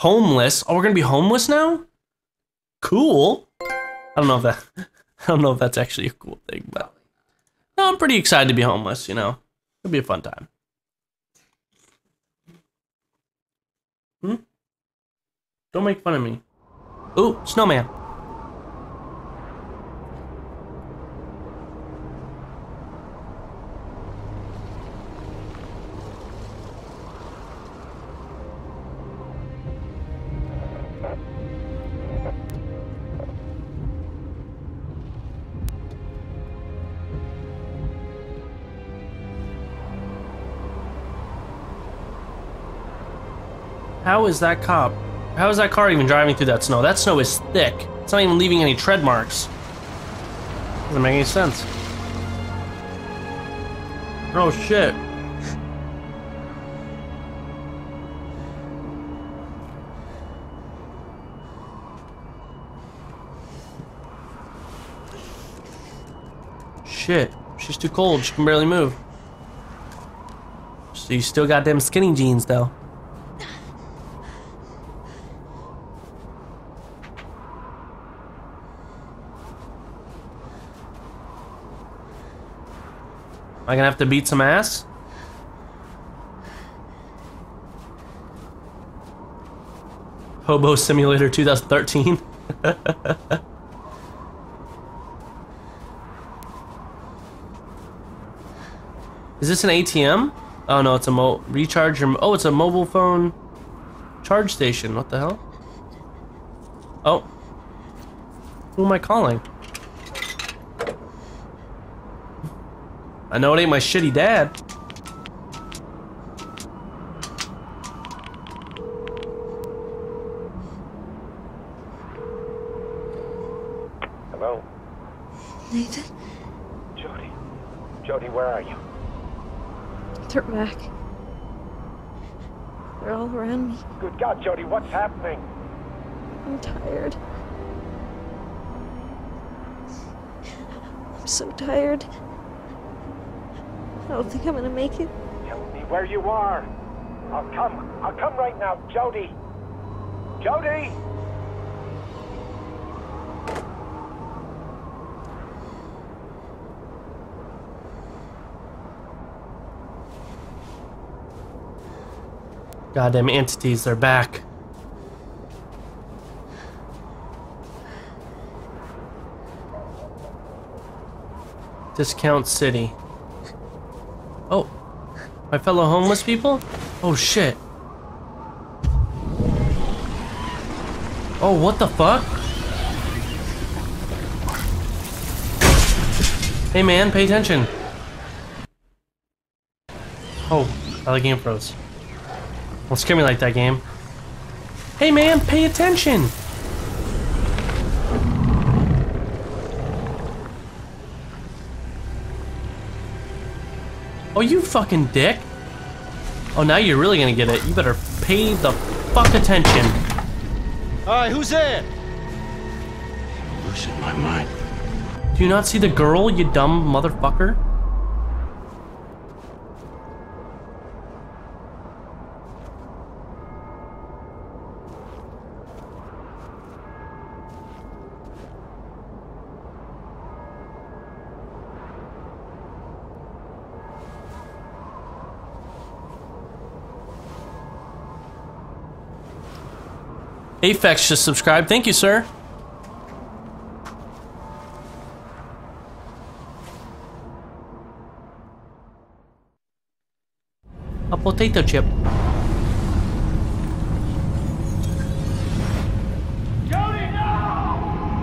Homeless. Oh, we're gonna be homeless now? Cool. I don't know if that's actually a cool thing, but no, I'm pretty excited to be homeless, you know. It'll be a fun time. Don't make fun of me. Ooh, snowman. How is that cop? How is that car even driving through that snow? That snow is thick. It's not even leaving any tread marks. Doesn't make any sense. Oh shit. Shit. She's too cold. She can barely move. So you still got them skinny jeans though. Am I gonna have to beat some ass? Hobo Simulator 2013. Is this an ATM? Oh no, it's a recharge your. Oh, it's a mobile phone charge station. What the hell? Oh, who am I calling? I know it ain't my shitty dad. Hello? Nathan? Jodie. Jodie, where are you? They're back. They're all around me. Good God, Jodie, what's happening? I'm tired. I'm so tired. I don't think I'm gonna make it. Tell me where you are. I'll come right now, Jodie. Jodie! Goddamn entities, they're back. Discount City. Oh, my fellow homeless people? Oh shit. Oh, what the fuck? Hey man, pay attention. Oh, the game froze. Don't scare me like that, game. Hey man, pay attention! Oh, you fucking dick! Oh, now you're really gonna get it. You better pay the fuck attention. Alright, who's there? I'm losing my mind. Do you not see the girl, you dumb motherfucker? Aphex just subscribed. Thank you, sir. A potato chip. Jodie, no!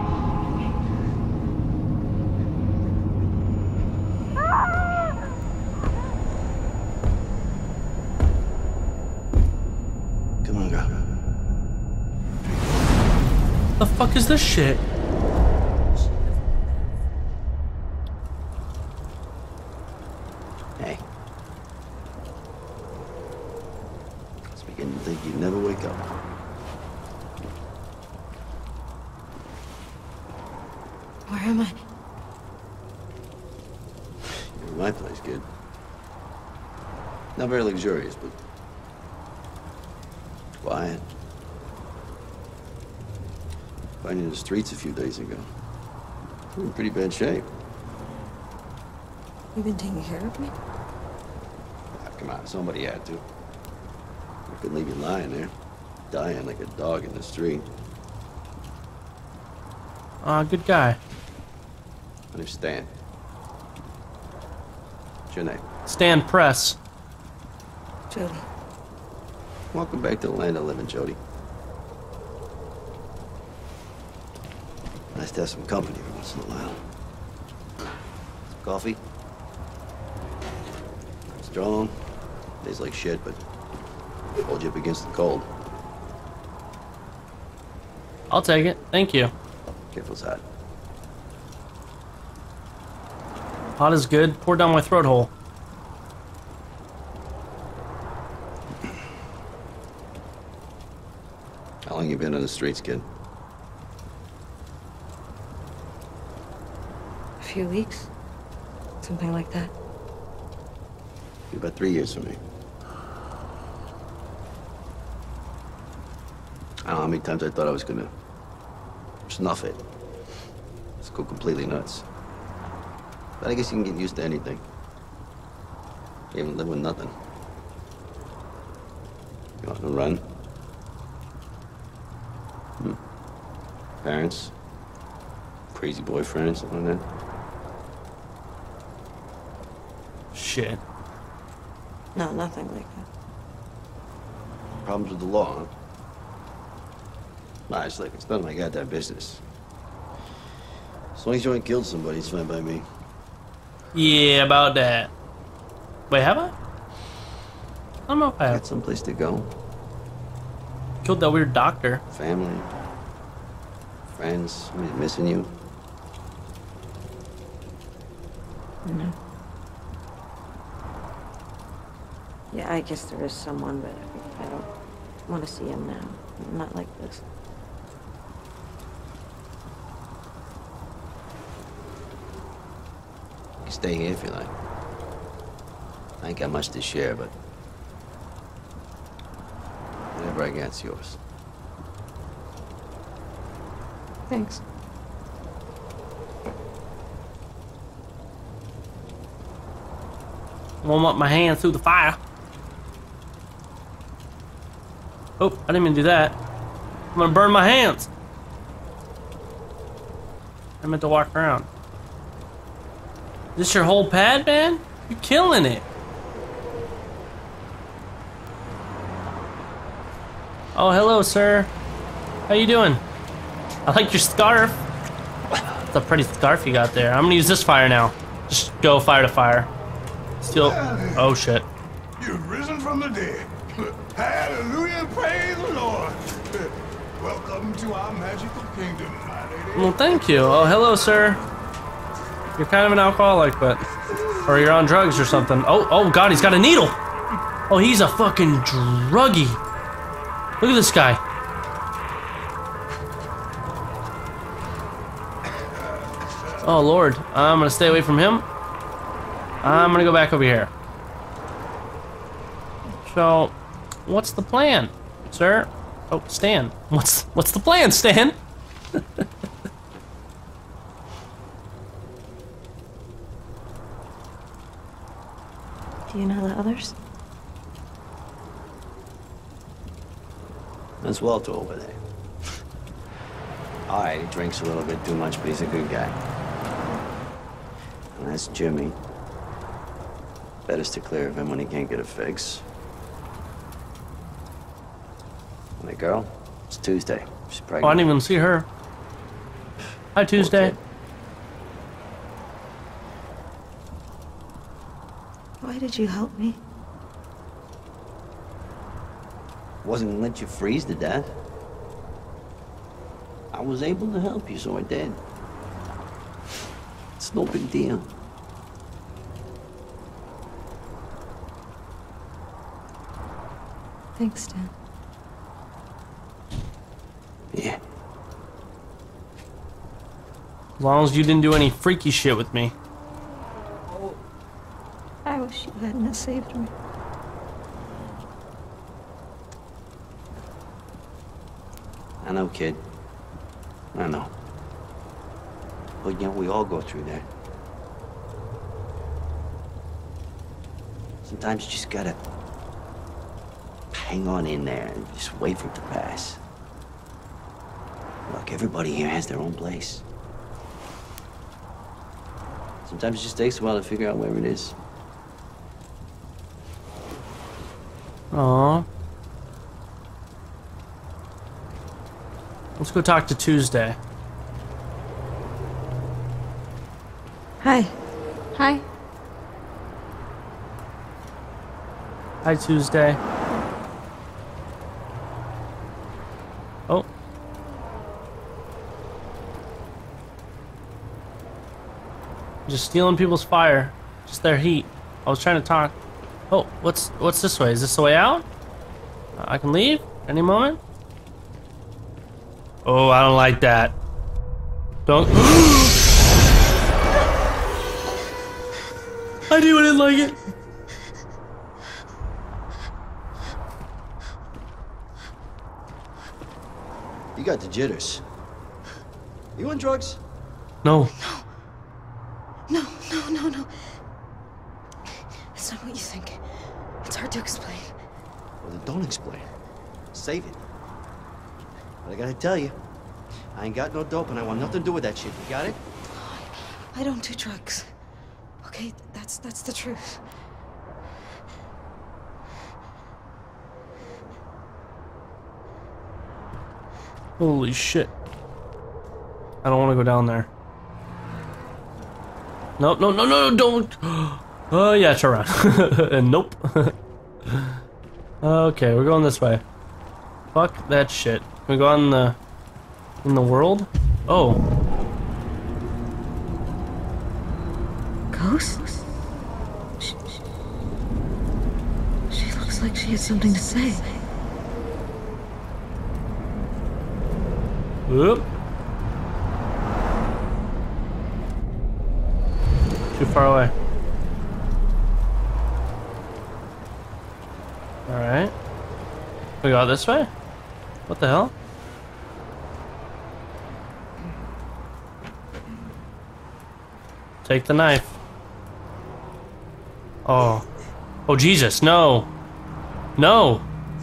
Come on, girl. The fuck is this shit? Hey. I was beginning to think you'd never wake up. Where am I? You're in my place, kid. Not very luxurious, but quiet, Found you in the streets a few days ago. You're in pretty bad shape. You've been taking care of me? Ah, come on, somebody had to. I couldn't leave you lying there, dying like a dog in the street. Good guy. My name's Stan. What's your name? Stan Press. Jodie. Welcome back to the land of living, Jodie. Nice to have some company every once in a while. Some coffee? Strong. Tastes like shit, but hold you up against the cold. I'll take it. Thank you. Careful, it's hot. Hot is good. Pour down my throat hole. How long you been on the streets, kid? A few weeks? Something like that. You're about 3 years from me. I don't know how many times I thought I was gonna snuff it. Just go completely nuts. But I guess you can get used to anything. You haven't lived with nothing. You want to run? Parents? Crazy boyfriend, something like that? Shit. No, nothing like that. Problems with the law, huh? Nah, it's none of my goddamn business. As long as you ain't killed somebody, it's fine by me. Yeah, about that. Wait, have I? I don't know if I I have. got someplace to go. Killed that weird doctor. Family. Friends. Somebody's missing you. No. Yeah, I guess there is someone, but I don't want to see him now. Not like this. You can stay here if you like. I ain't got much to share, but whatever I got's yours. Thanks. Warm up my hands through the fire. Oh, I didn't mean to do that. I'm gonna burn my hands. I meant to walk around. This your whole pad, man? You're killing it. Oh, hello, sir. How you doing? I like your scarf. It's a pretty scarf you got there. I'm gonna use this fire now. Just go fire to fire. Still. Oh shit. You've risen from the dead. Hallelujah, praise the Lord. Welcome to our magical kingdom, my lady. Well, thank you. Oh, hello, sir. You're kind of an alcoholic, but... Or you're on drugs or something. Oh god, he's got a needle! Oh, he's a fucking druggie. Look at this guy. Oh, Lord. I'm gonna stay away from him. I'm gonna go back over here. So, what's the plan, sir? Oh, Stan. What's the plan, Stan? Do you know the others? That's Walter over there. All right, he drinks a little bit too much, but he's a good guy. And that's Jimmy. Better to clear of him when he can't get a fix. And the girl, it's Tuesday. She's pregnant. Oh, I didn't even see her. Hi, Tuesday. Why did you help me? Wasn't gonna let you freeze to death. I was able to help you, so I did. It's no big deal. Thanks, Stan. Yeah. As long as you didn't do any freaky shit with me. I wish you hadn't saved me. I know, kid. I know. But, you know, we all go through that. Sometimes you just gotta hang on in there and just wait for it to pass. Look, everybody here has their own place. Sometimes it just takes a while to figure out where it is. Aww. Let's go talk to Tuesday. Hi. Hi. Hi, Tuesday. Oh. Just stealing people's fire. Just their heat. I was trying to talk. Oh, what's this way? Is this the way out? I can leave any moment? Oh, I don't like that. Don't. I knew I didn't like it. You got the jitters. You on drugs? No. No. It's not what you think. It's hard to explain. Well, then don't explain. Save it. But I gotta tell you, I ain't got no dope and I want nothing to do with that shit. You got it? I don't do drugs. Okay, that's the truth. Holy shit. I don't want to go down there. Nope, no, don't. Oh, yeah, turn around. And nope. Okay, we're going this way. Fuck that shit. Can we go on in the world? Oh. Ghost? She looks like she had something to say. Whoop. Too far away. Alright. We got this way? What the hell? Take the knife. Oh. Oh, Jesus, no. No.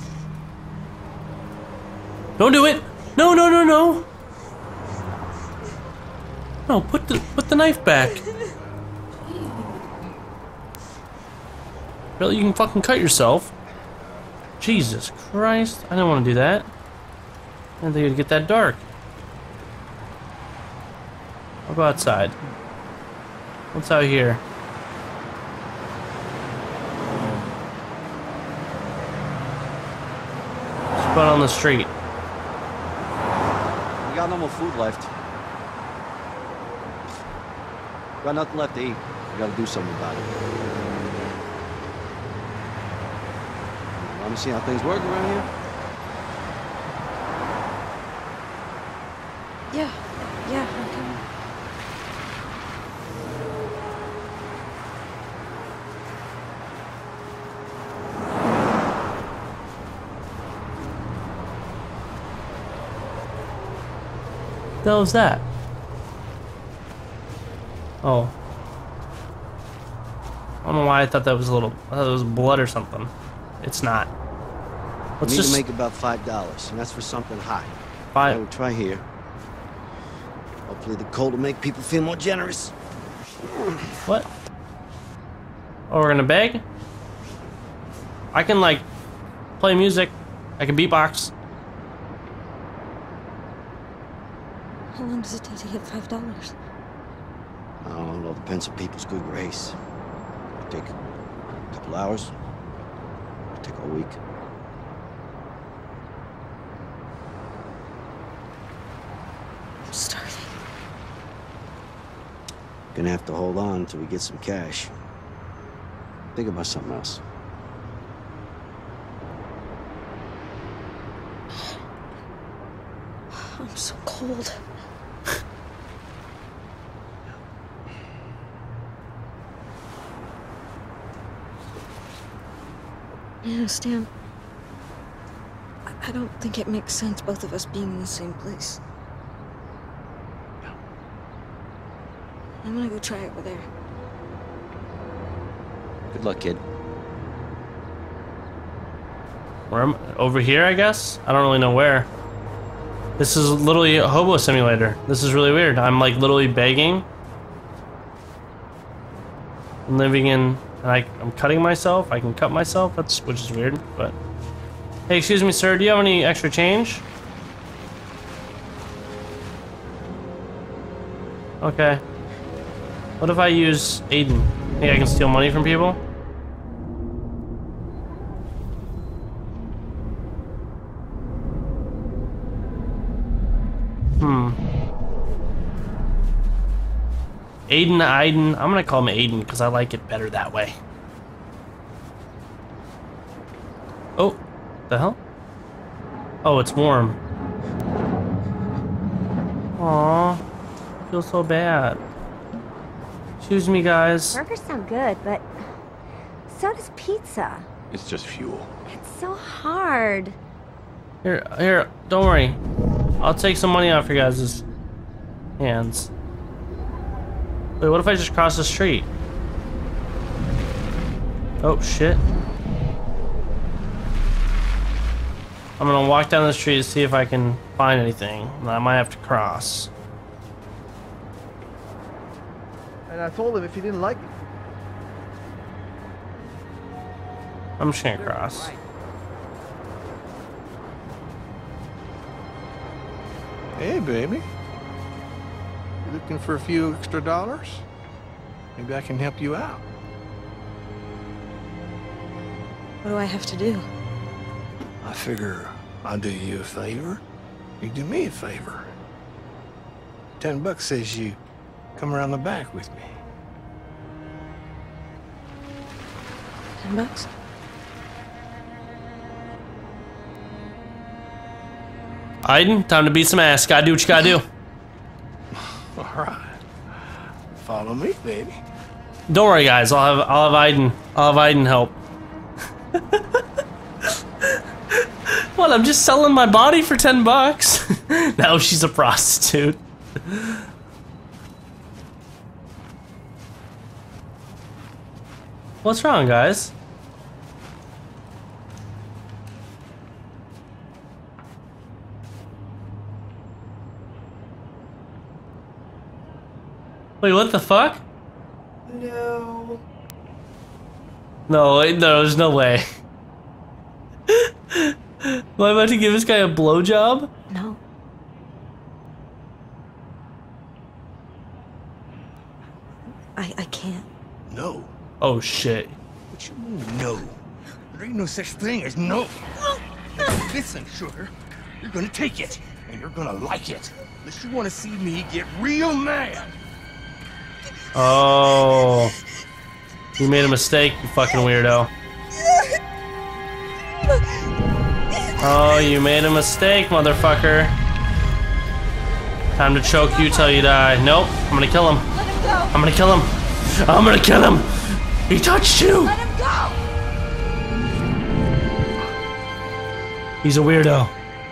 Don't do it. No. No, put the knife back. Really, you can fucking cut yourself. Jesus Christ, I didn't want to do that. I didn't think it'd get that dark. I'll go outside. What's out here? What's going on the street? We got no more food left. Got nothing left to eat. We gotta do something about it. Want to see how things work around here? Yeah, okay. What the hell is that? Oh. I don't know why I thought that was a little. I thought it was blood or something. It's not. We Let's need just to make about $5, and that's for something hot. buy. We'll try here. Hopefully the cold will make people feel more generous. What? Oh, we're gonna beg? I can like play music. I can beatbox. How long does it take to get $5? I don't know. Depends on people's good grace. It'll take a couple hours. It'll take a week. I'm starving. Gonna have to hold on until we get some cash. Think about something else. I'm so cold. You know, Stan, I don't think it makes sense both of us being in the same place. I'm gonna go try over there. Good luck, kid. Where am over here, I guess? I don't really know where. This is literally a hobo simulator. This is really weird. I'm like literally begging. I'm living in, and I'm cutting myself. I can cut myself, which is weird, but. Hey, excuse me, sir, do you have any extra change? Okay. What if I use Aiden? Think I can steal money from people? Aiden, I'm gonna call him Aiden because I like it better that way. Oh, the hell? Oh, it's warm. Aw, I feel so bad. Excuse me, guys. Burgers sound good, but so does pizza. It's just fuel. It's so hard. Here, don't worry. I'll take some money off your guys' hands. Wait, what if I just cross the street? Oh, shit. I'm gonna walk down the street to see if I can find anything. I might have to cross. And I told him if he didn't like it. I'm just gonna cross. Hey, baby. You looking for a few extra dollars? Maybe I can help you out. What do I have to do? I figure I'll do you a favor. You do me a favor. $10 says you come around the back with me. $10? Aiden, time to beat some ass. Gotta do what you gotta do. All right. Follow me, baby. Don't worry, guys. I'll have Aiden help. What? I'm just selling my body for $10. Now she's a prostitute. What's wrong, guys? Wait, what the fuck? No. No, there's no way. Am I about to give this guy a blowjob? No. I can't. No. Oh shit. What you mean, no? There ain't no such thing as no. Listen, sugar. You're gonna take it, and you're gonna like it. Unless you want to see me get real mad. Oh. You made a mistake, you fucking weirdo. Oh, you made a mistake, motherfucker. Time to choke you till you die. Nope, I'm gonna kill him. Let him go. I'm gonna kill him. I'm gonna kill him. He touched you. Let him go. He's a weirdo.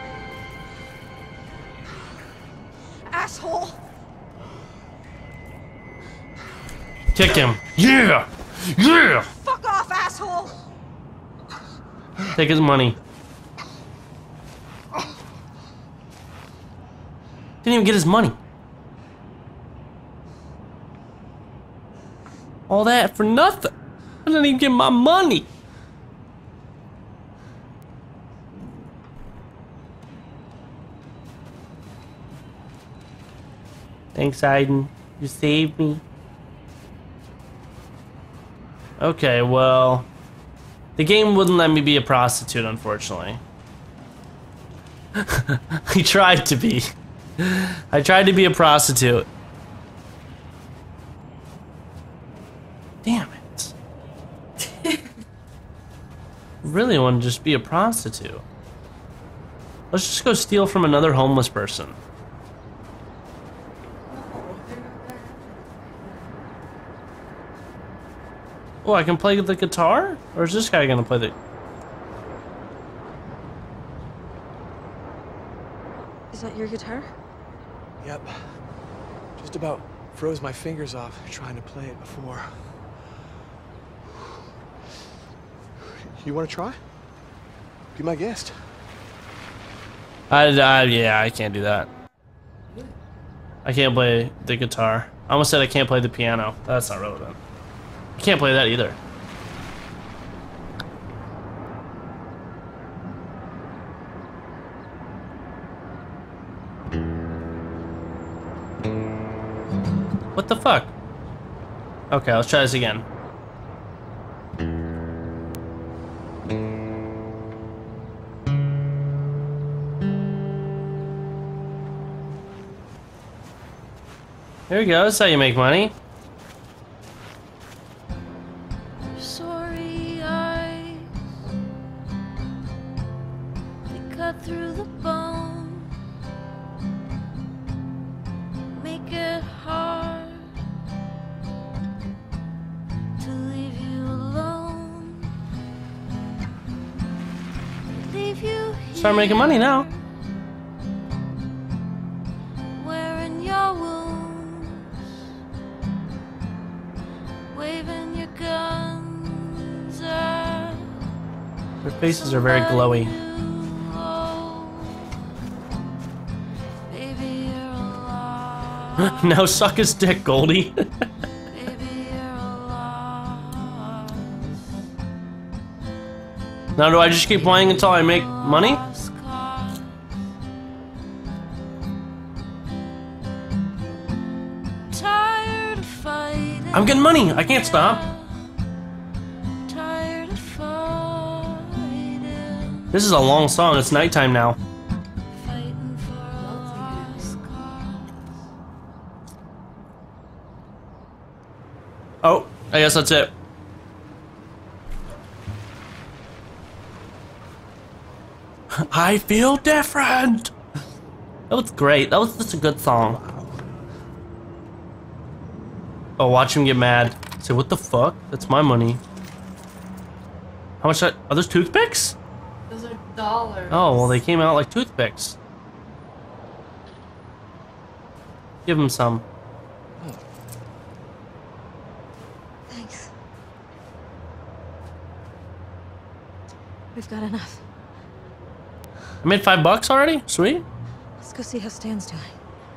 Asshole. Kick him. Yeah. Yeah. Fuck off, asshole. Take his money. Didn't even get his money. All that for nothing. I didn't even get my money. Thanks, Aiden. You saved me. Okay, well, the game wouldn't let me be a prostitute, unfortunately. He tried to be. I tried to be a prostitute. Damn it. Really want to just be a prostitute. Let's just go steal from another homeless person. Oh, I can play the guitar? Or is this guy gonna play the... Is that your guitar? Yep. Just about Froze my fingers off trying to play it before. You want to try? Be my guest. Yeah, I can't do that. I can't play the guitar. I almost said I can't play the piano. That's not relevant. I can't play that either. What the fuck? Okay, let's try this again. There you go, that's how you make money. Sorry eyes, they cut through the bone, make it hard to leave you alone, leave you here. Start making money now. Wearing your wounds, waving your guns at Their faces are very glowy. baby, you're alive. Now suck his dick, Goldie. Baby, you're alive. Now do I just keep playing until I make money? Lost cause. Tired of fighting. I'm getting money. I can't stop. Tired of fighting. This is a long song. It's nighttime now. Fighting for a lost cause. Oh, I guess that's it. I feel different. That was great. That was just a good song. Oh, watch him get mad. Say, what the fuck? That's my money. How much are those toothpicks? Those are dollars. Oh, well, they came out like toothpicks. Give him some. Thanks. We've got enough. I made $5 already? Sweet. Let's go see how Stan's doing.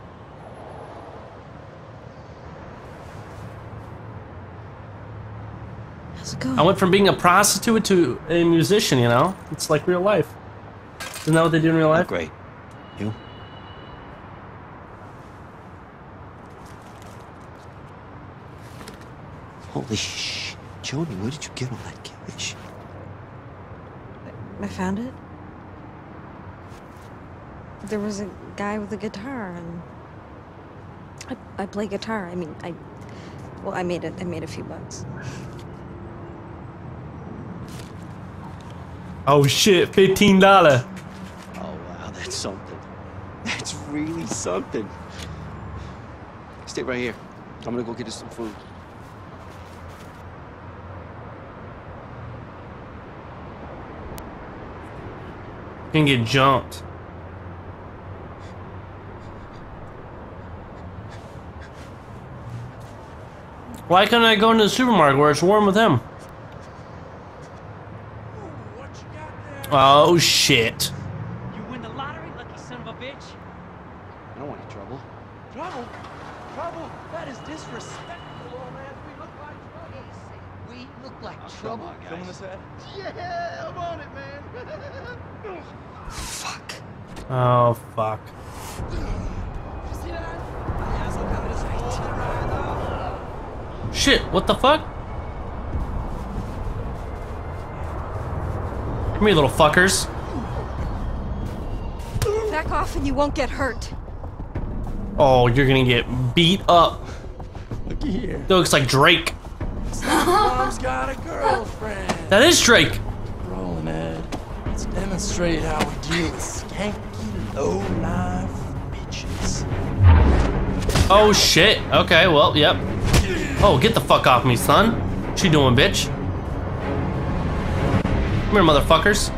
How's it going? I went from being a prostitute to a musician, you know? It's like real life. Isn't that what they do in real life? Great. You? Holy sh! Jodie, where did you get all that cash? I found it. There was a guy with a guitar, and I play guitar. I mean, I made a few bucks. Oh shit, $15. Oh wow, that's something. That's really something. Stay right here. I'm gonna go get us some food. You can get jumped. Why couldn't I go into the supermarket where it's warm with him? Oh shit. You win the lottery, lucky son of a bitch. I don't want any trouble. Trouble? Trouble? That is disrespectful, old man. We look like trouble. We look like trouble? Come on, guys. Someone said? Yeah, I'm on it, man. Fuck. Oh fuck. Shit, what the fuck? Come here, little fuckers. Back off and you won't get hurt. Oh, you're gonna get beat up. Look here. That looks like Drake. Mom's got a girlfriend. That is Drake. Rolling Ed. Let's demonstrate how we deal with skanky, low-life bitches. Oh shit. Okay, well, yep. Oh, get the fuck off me, son. What you doing, bitch? Come here, motherfuckers.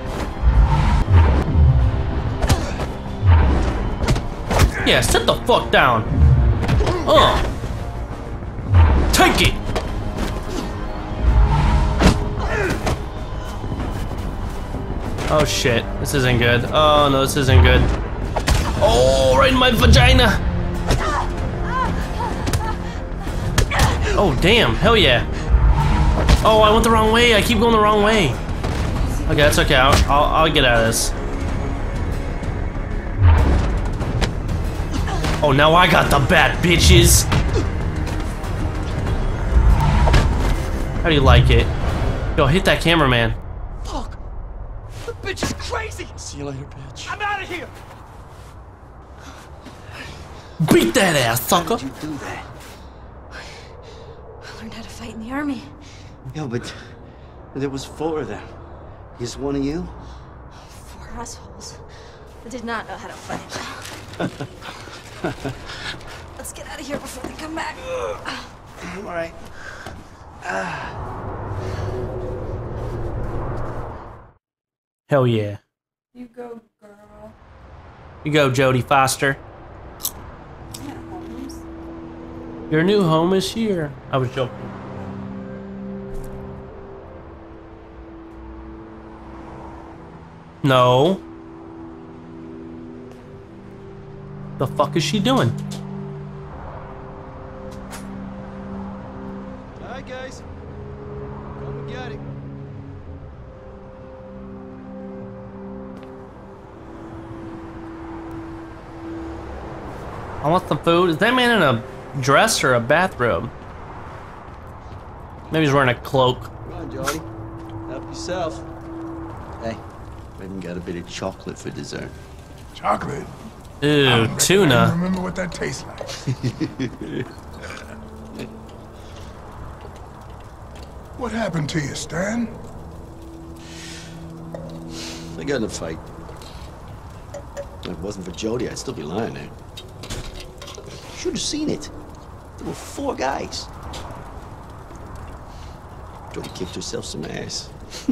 Yeah, sit the fuck down. Take it! Oh shit, this isn't good. Oh no, this isn't good. Oh, right in my vagina! Oh damn, hell yeah. Oh, I went the wrong way. I keep going the wrong way. Okay, that's okay. I'll get out of this. Oh, now I got the bat, bitches. How do you like it? Yo, hit that cameraman. Fuck! The bitch is crazy! See you later, bitch. I'm out of here! Beat that ass, sucker! How did you do that? I learned how to fight in the army. Yo, but there was 4 of them. Is one of you? 4 assholes. I did not know how to fight. Let's get out of here before they come back. I'm all right. Hell yeah. You go, girl. You go, Jodie Foster. Yeah, Holmes. Your new home is here. I was joking. No. The fuck is she doing? Alright, guys. Come and get it. I want some food. Is that man in a dress or a bathrobe? Maybe he's wearing a cloak. Come on, Jodie. Help yourself. Hey, we even got a bit of chocolate for dessert. Chocolate? Ooh, I tuna. remember what that tastes like. What happened to you, Stan? I got in a fight. If it wasn't for Jodie, I'd still be lying there. Should have seen it. There were 4 guys. Jodie kicked herself some ass.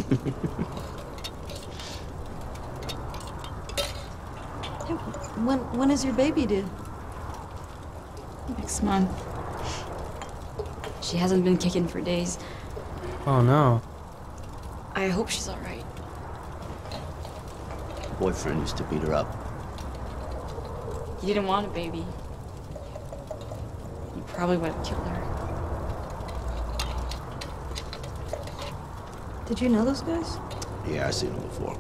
When is your baby due? Next month. She hasn't been kicking for days. Oh no. I hope she's all right. Her boyfriend used to beat her up. You didn't want a baby. You probably would have killed her. Did you know those guys? Yeah, I seen them before.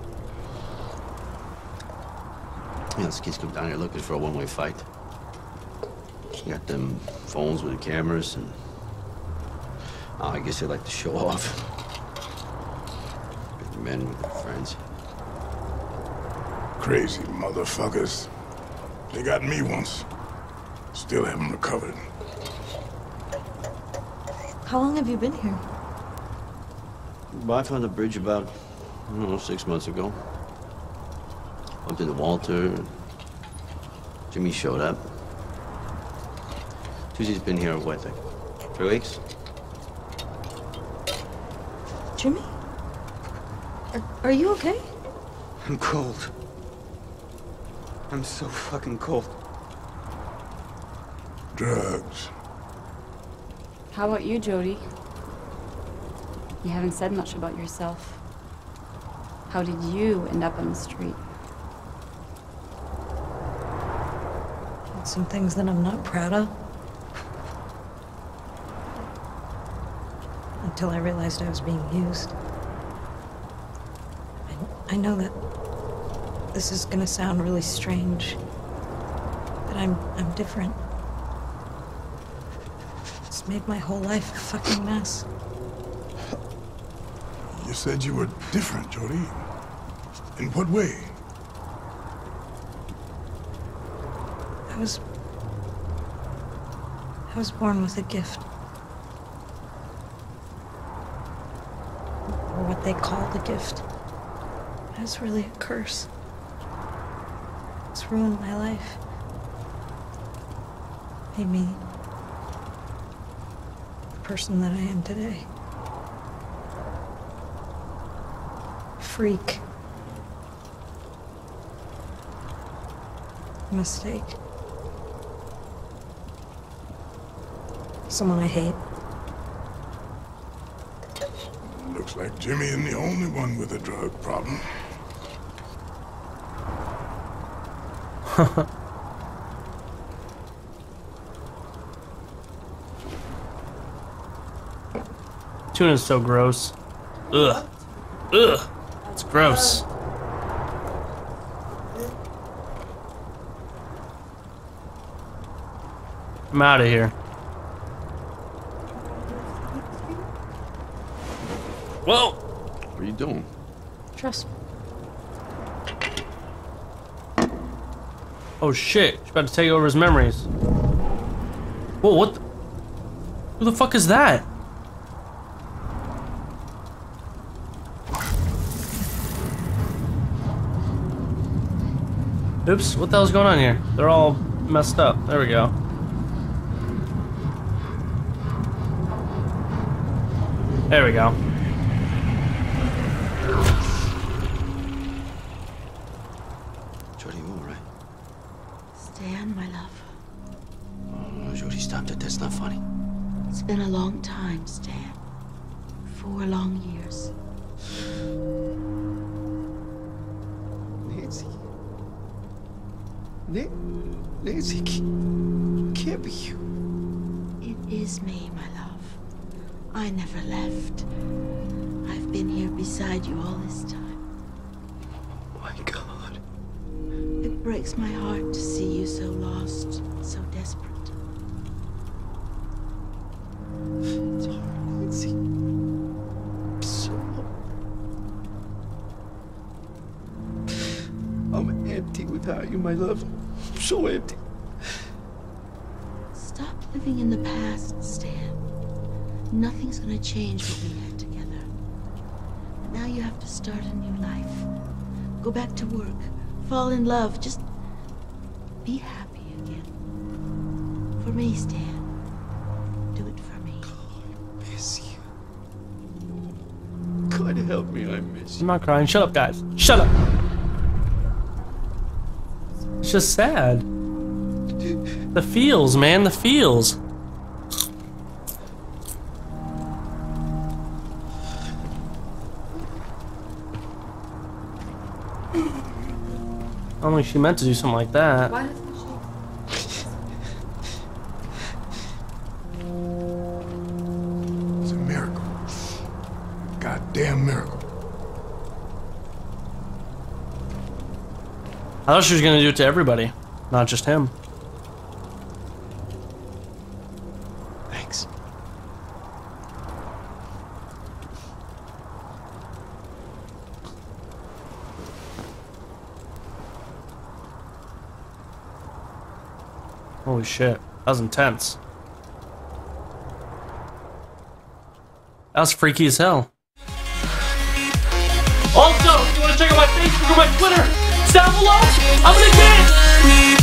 Yeah, those kids come down here looking for a one-way fight. You got them phones with the cameras, and I guess they like to show off. Big men with their friends. Crazy motherfuckers. They got me once. Still haven't recovered. How long have you been here? Well, I found the bridge about, I don't know, 6 months ago. Bumped into Walter. Jimmy showed up. Susie's been here, what, like 3 weeks? Jimmy? Are you okay? I'm cold. I'm so fucking cold. Drugs. How about you, Jodie? You haven't said much about yourself. How did you end up on the street? Some things that I'm not proud of. Until I realized I was being used. I know that this is gonna sound really strange, but I'm different. It's made my whole life a fucking mess. You said you were different, Jodie. In what way? I was born with a gift. Or what they call the gift. It's really a curse. It's ruined my life. Made me the person that I am today. Freak. Mistake. Someone I hate. Looks like Jimmy isn't the only one with a drug problem. Tuna's so gross. Ugh. Ugh. It's gross. I'm out of here. Whoa! What are you doing? Trust me. Oh shit, she's about to take over his memories. Whoa, what the? Who the fuck is that? Oops, what the hell's going on here? They're all messed up. There we go. There we go. Jodie, you all right? Stan, my love. Oh, Jodie, stop that. That's not funny. It's been a long time, Stan. 4 long years. Nancy. Nancy, can't be you. It is me, my love. I never left. I've been here beside you all this time. Oh my God. It breaks my heart to see you so lost, so desperate. It's hard, Nancy. So I'm empty without you, my love. I'm so empty. Stop living in the past, Stan. Nothing's gonna change what we had together. Now you have to start a new life. Go back to work. Fall in love. Just be happy again. For me, Stan. Do it for me. God, I miss you. God help me, I miss you. I'm not crying. Shut up, guys. Shut up. It's just sad. The feels, man. The feels. I don't think she meant to do something like that. Why It's a miracle. Goddamn miracle. I thought she was gonna do it to everybody, not just him. Thanks. Holy shit, that was intense. That was freaky as hell. Also, if you want to check out my Facebook or my Twitter, it's down below. I'm gonna get it.